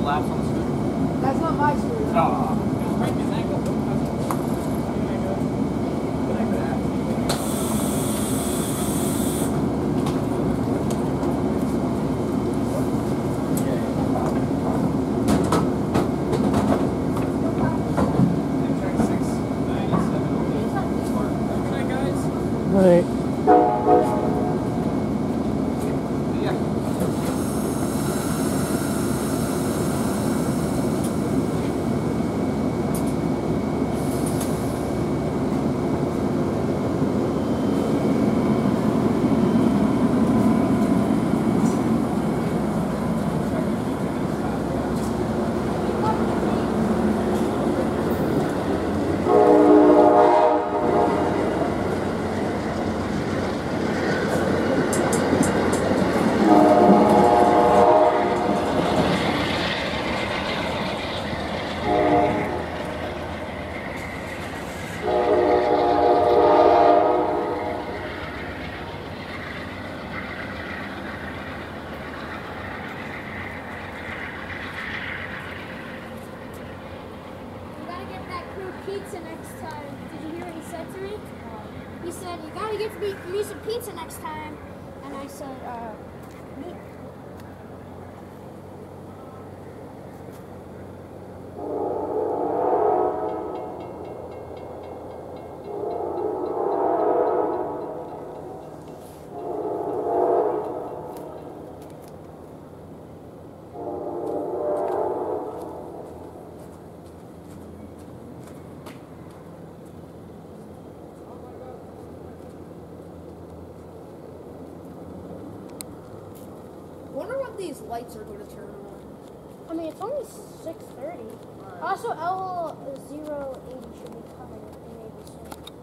laps on the scooter? That's not my scooter. Oh. Break his ankle. Right. Pizza next time. Did you hear what he said to me? He said, you gotta get me some pizza next time. And I said, me. I wonder what these lights are going to turn on. I mean, it's only 6:30. Also, L080 should be coming.